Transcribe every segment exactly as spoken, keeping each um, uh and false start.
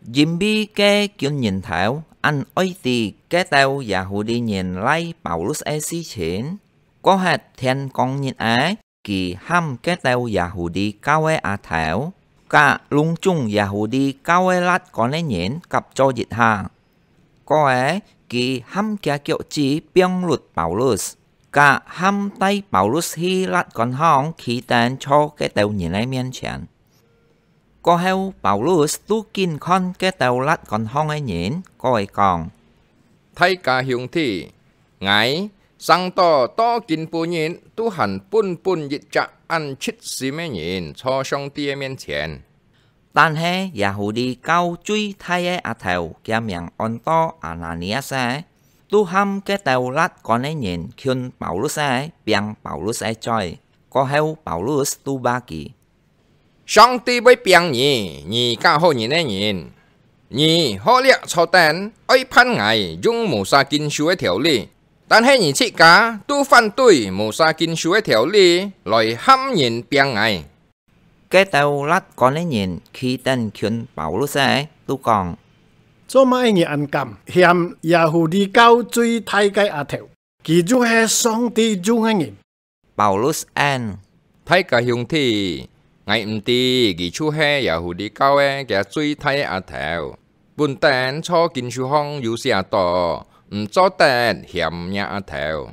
Dìm bi cái quân nhân thảo, anh ơi thì cái tàu Yahudi nhìn lại Paulus ấy xí chiến. Có hạt thiên công nhân ấy, kỳ hăm cái tàu Yahudi cao ấy à thảo. Cả lung chung Yahudi cao ấy lát có lấy nhìn cặp cho dịch hạ. Có ấy, kỳ hăm kia kiểu chỉ biếng lụt Paulus. Cả hăm tay Paulus hi lát còn hong khi tên cho cái tàu nhìn ấy miên chán. Có heo Paulus tu kinh con cái tàu lát còn hong ấy nhìn, có ấy còn. Thay cả hiung thị, ngài, sang to to kinh bù nhìn, tu hẳn bún bún dịch chạ ăn chít xí mê nhìn, cho song tia miên chén. 但係Yahudi cao truy thay ấy à thèo kia miệng on to Ananias ấy. Tu hăm cái tàu lát còn ấy nhìn khuyên Paulus ấy, biang Paulus ấy chơi. Có heo Paulus tu ba kỳ. Song ti với biang nhỉ, nhỉ cao hô nhìn ấy nhìn. Nhỉ hô liạ cho tên, ơi phan ngài dùng mù sa kinh sư ấy條lý.但係nhỉ chị cả, tu phản đối mù sa kinh sư ấy條lý, lại hăm nhìn biang ngài. Cái tàu lát còn ấy nhìn khi tên khuyên Paulus ấy, tu còn. 做乜嘢人咁嫌Yahudi教最太嘅阿條，其中係上帝中嘅人。 Paulus an. Thay cả hiung thị, ngài唔知佢出係Yahudi教嘅嘅最大阿頭，本單初見書行有些多，唔做得嫌嘢阿頭。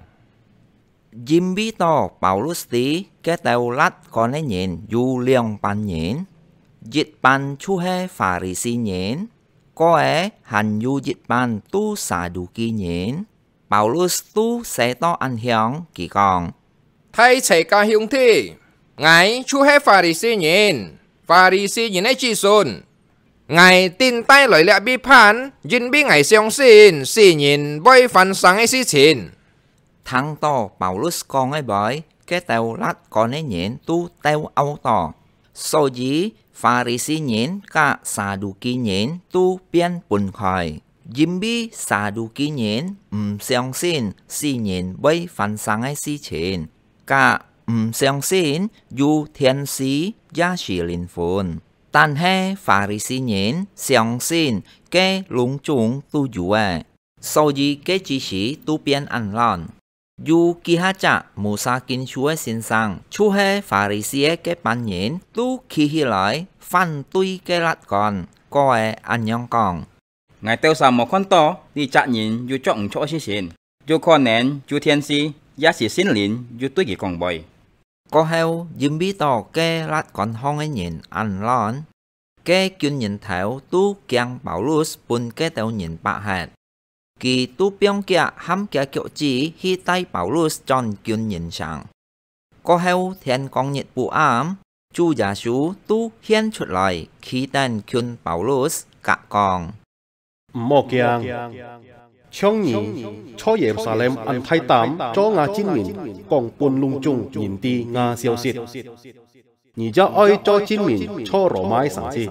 Dìm bi to Paulus tí cái tàu lát còn ấy nhìn dù liang pan nhìn. Dịch pan chu he Pharisee nhìn. Có ấy hành dù dịch pan tu xà đủ kỳ nhìn. Paulus tu sẽ to ăn hiong kỳ còn. Thay chạy cả hiung thị, ngài chu係Pharisee nhìn, Pharisee nhìn ấy chỉ xuân. Ngài tin tay lời lẽ bi phán, nhìn bi ngài相信，是nhìn với phần sáng ấy sự情。 Thằng to Paulus con ấy bởi cái tàu lát còn ấy nhìn tu tàu áo to. Sau dĩ Pharisee nhìn cả xà đủ kỳ nhìn tu biên bùn khỏi. Dìm bi xà đủ kỳ nhìn ừm相信是nhìn với phần sáng ấy sự情. Cả ừm相信dù thiên sĩ giá trị linh phồn.但係 Pharisee nhìn相信cái lung chung tu dụ ấy. Sau dĩ cái chỉ sĩ tu biên ăn lon. Dù kỳ hạ chạ mù sa kinh chú ấy xin sang, chú hệ Pharisee cái bản nhìn tu khi hi lại phản tuy cái lát còn, có ấy ăn nhong còn. Ngài tiêu xà một con to, đi chạ nhìn dù trọng chỗ xí xin. Dù con nén, dù thiên si, giá sĩ xin lín, dù tôi kỳ còn bồi. Có heo dùm bí tỏ cái lát còn hong ấy nhìn ăn lon. Cái kinh nhìn thảo tu kiang Paulus bùn cái tàu nhìn bạc hạt. Kỳ tu biong kia hăm kia kiểu chỉ hi tay Paulus chọn kinh nhìn sang. Có heo thiên công nhiệt bụ ám, chú giả sú tu hiên xuất lại khi tên kinh Paulus cả còn. Mô kiang, trong nhị, cho Jerusalem ăn thay tám cho Nga chính mình, còn buôn lung chung nhìn đi Nga siêu xịt. Nhị cho ơi cho chính mình cho rổ mái sáng chi.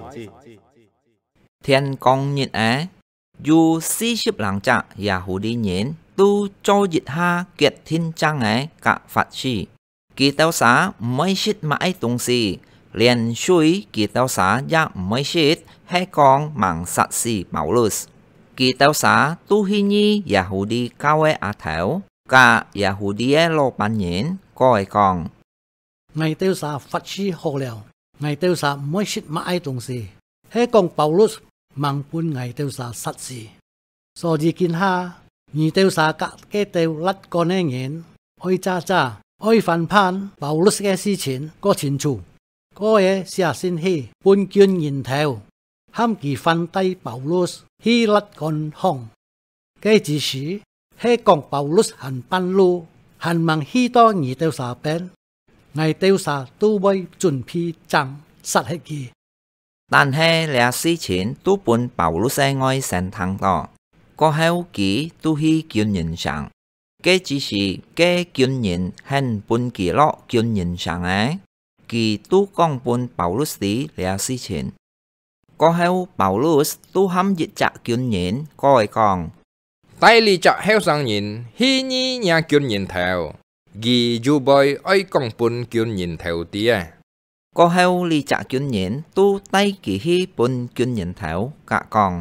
Thiên công nhiệt á. Dù si ship làng chạ Yahudi nhìn tu cho dịch ha kiệt thiên trang ấy cả phát chi. Kỳ tao xá mấy shit mãi tung si. Liền suy kỳ tao xá ya mấy shit hay con mạng sát si Paulus. Kỳ tao xá tu hi nhi Yahudi cao ấy á thảo. Cả Yahudi ấy lô bán nhìn coi con. Ngày tao xá phát chi hồ liao. Ngày tao xá mấy shit mãi tung si. Hay con Paulus mang bún ngày tiêu xá sát gì. So gì kinh ha, nhị tiêu xá cả cái tiêu lát con ấy nhìn, ôi cha cha, ôi phản phán, Paulus cái sự情có清楚, có ấy xả xin hi, bún kiên nhìn theo, ham kỳ phản tay Paulus hi lát con hong. Cái chỉ sĩ, hay con Paulus hành ban lu, hành mang hi to nhị tiêu xá bên, ngày tiêu xá tu bơi chuẩn bị chẳng sát hết kỳ. 但係倆事情都本Paulus愛神堂多，個後期都去見人上，佢只是佢見人很本記錄見人上嘅，佢都講本Paulus啲倆事情，個後Paulus都喊一隻見人個講， Tại lý chạ heo sang nhìn, hi nhi nhà kiến nhìn theo, ghi dù bơi ơi công bún kiến nhìn theo tía. có heo li trả chuyên nhện tu tay kỳ hi bun chuyên nhện thảo cả còn.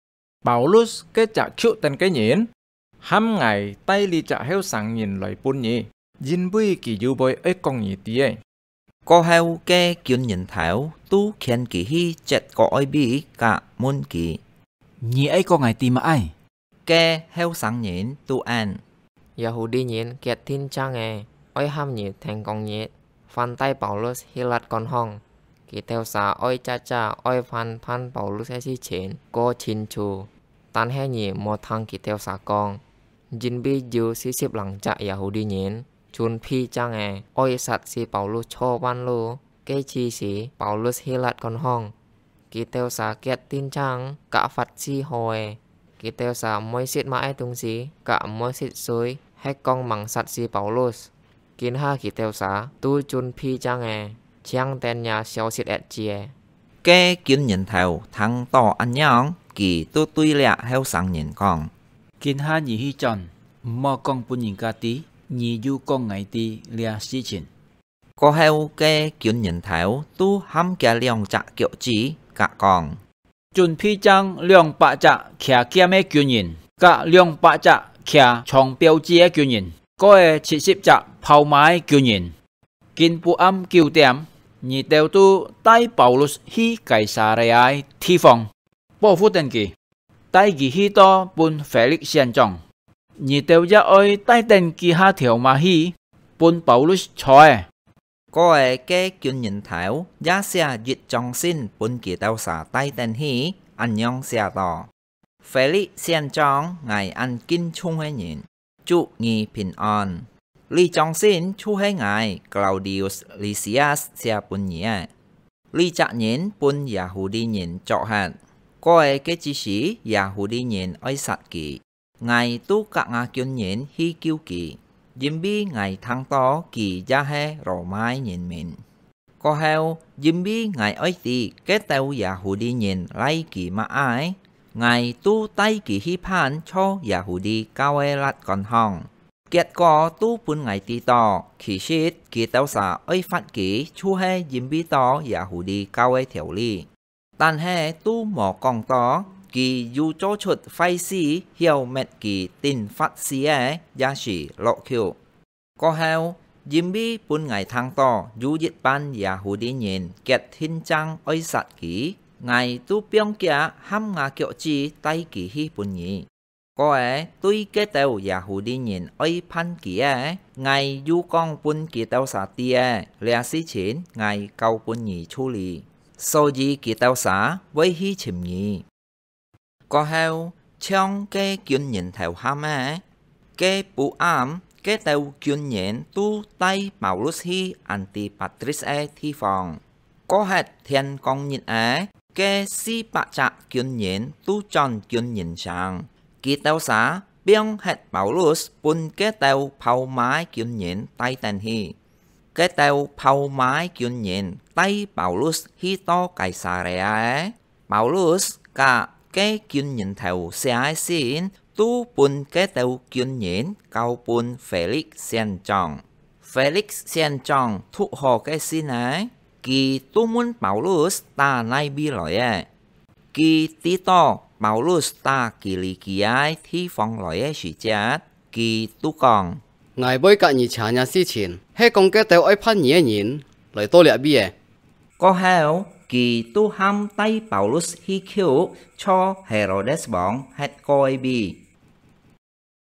Paulus cái trả chịu tên cái nhện. Hăm ngày tay li trả heo sang nhìn lời bun nhị. Dinh bùi kỳ dụ bồi ấy con nhị tìa. Có heo cái chuyên nhện thảo tu khen kỳ hi chết có oi bi cả môn kỳ. Nhị ấy có ngày tìm ai? Cái heo sang nhện tu an. Yahudi nhện kiệt thiên trang nghe. Ôi ham nhị thành con nhị. Phan tay Paulus hi lạt con hong. Kỳ theo xa ôi cha cha ôi phan phan Paulus hay si chén. Cô chín chù. Tan he nhị một thằng kỳ theo xa con. Dinh bi dư si xếp lặng cha Yahudi nhện. Chun phi trang nghe. Ôi sạch si Paulus cho ban lô. Cái chi si Paulus hi lạt con hong. Kỳ theo xa kiệt tin trang. Cả phạt si hồi. Kỳ theo xa môi xịt mãi tung si. Cả môi xịt xôi. Hết con măng sạch si Paulus. Kiến ha kỳ theo xá, tu chun phi trang nghe, chiang tên nhà xéo xịt ẹt chìa. Cái chuyên nhện thảo thằng to ăn nhong kỳ tu tuy lẹ heo sang nhện con. Kiến ha nhị hi chọn, mò con bún nhìn ca tí, nhị du con ngày tí lẹ xí chín. Có heo cái chuyên nhện thảo tu hăm kia liang chạ kiệu chí cả con. Chun phi trang liang bạ chạ khía kia mê chuyên nhìn, cả liang bạ chạ khía chong biểu chia chuyên nhìn. Có ai chỉ xếp chạ phao mái kiều nhìn. Kinh bù âm kiều tiệm. Nhị đều tu tay Paulus hi cải xa rây ai thi phòng. Bộ phút tên kỳ. Tay kỳ hi to bùn Felix xiên trọng. Nhị đều ra ôi tay tên kỳ ha thiểu mà hi. Bùn Paulus chói. Có ai cái chuyên nhện thảo giá xe dịt trong xin bùn kỳ tao xả tay tên hi ăn nhong xe tỏ. Felix xiên trọng ngày ăn kinh chung hay nhện. Chú nghi bình an. Lý trong xin chú hay ngài Claudius Lysias xe bún nhé. Lý chạ nhến bún Yahudi nhến trọ hạt. Có ai cái chỉ sĩ Yahudi nhến oi sạch kỳ. Ngài tu cả ngà kiên nhến hi kiêu kỳ. Dìm bi ngài thăng to kỳ gia he rổ mai nhến mình. Có heo dìm bi ngài oi tì kết tàu Yahudi nhến lấy kỳ mà ai. Ngài tu tay kỳ hi phan cho Yahudi cao e lát còn hong. Kết có tu bún ngài tì to, khi xít kỳ tao xa ơi phát kỳ chú he dìm bí to Yahudi cao e thiểu ly. Tàn he tu mỏ con to, kỳ dù cho chuột phai si hiểu mệt kỳ tin phát si e, giá sĩ lộ khiêu. Có heo, dìm bí bún ngài thang to, dù dịch ban Yahudi nhìn kết hình trang ơi sạch kỳ. Ngài tu biong kia hăm ngà kiệu chi tay kỳ hi bún nhị. Có ai tuy kế tàu Yahudi nhìn ơi phan kỳ ấy. Ngài du con bún kỳ tàu xá tìa lea xí chín ngài cầu bún nhị chú lì. Sau dì kỳ tàu xá với hi chìm nhị. Có heo trong cái chuyên nhìn theo hàm ấy. Cái bù ám kế tàu chuyên nhìn tu tay Paulus hi Antipatris thi phòng. Có hạt thiên con nhìn ấy. Cái si bạ chạ chuyên nhìn tu tròn chuyên nhìn sang. Kỳ tàu xá biếng hạt Paulus bún cái tàu phao mái chuyên nhìn tay tên hi. Cái tàu phao mái chuyên nhìn tay Paulus hi to cải xa rẻ ấy. Paulus cả cái chuyên nhìn theo xe ai xin tu bún cái tàu chuyên nhìn cao bún Felix xiên trọng. Felix xiên trọng thụ hồ cái xin ấy. Kỳ tu muốn Paulus ta nay bi lỗi ấy. Kỳ tí to Paulus ta kỳ lì kỳ ai thi phong lỗi ấy sĩ chết. Kỳ tu còn. Ngài bối cả nhị trả nhà si chín. Hay con cái tèo oi phát nhẹ nhìn. Lời tô lẹ bia. Có heo kỳ tu ham tay Paulus hi khiêu cho Herodes bóng hết coi bi.